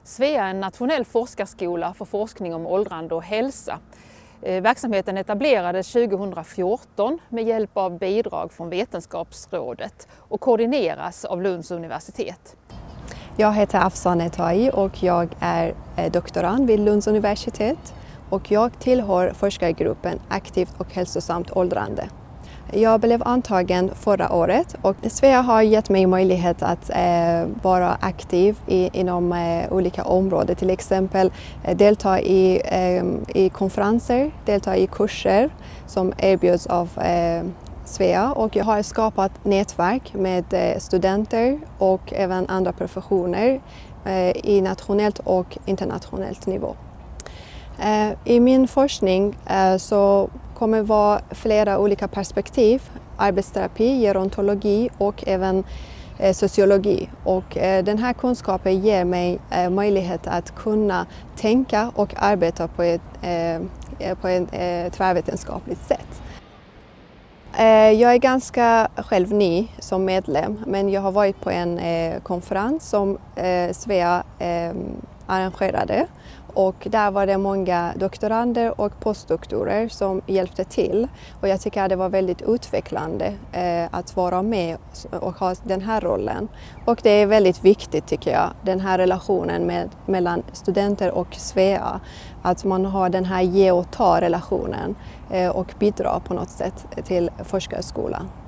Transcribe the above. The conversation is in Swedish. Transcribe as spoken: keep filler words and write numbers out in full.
Svea är en nationell forskarskola för forskning om åldrande och hälsa. Verksamheten etablerades tjugohundrafjorton med hjälp av bidrag från Vetenskapsrådet och koordineras av Lunds universitet. Jag heter Afsane Tai och jag är doktorand vid Lunds universitet och jag tillhör forskargruppen Aktivt och hälsosamt åldrande. Jag blev antagen förra året och Svea har gett mig möjlighet att eh, vara aktiv i, inom eh, olika områden, till exempel eh, delta i, eh, i konferenser, delta i kurser som erbjuds av eh, Svea, och jag har skapat nätverk med eh, studenter och även andra professioner eh, i nationellt och internationellt nivå. Eh, I min forskning eh, så kommer det vara flera olika perspektiv, arbetsterapi, gerontologi och även eh, sociologi. Och, eh, den här kunskapen ger mig eh, möjlighet att kunna tänka och arbeta på ett, eh, på ett eh, tvärvetenskapligt sätt. Eh, jag är ganska själv ny som medlem, men jag har varit på en eh, konferens som eh, Svea eh, arrangerade. Och där var det många doktorander och postdoktorer som hjälpte till. Och jag tycker att det var väldigt utvecklande eh, att vara med och ha den här rollen. Och det är väldigt viktigt, tycker jag, den här relationen med, mellan studenter och Svea. Att man har den här ge och ta relationen eh, och bidrar på något sätt till forskarskolan.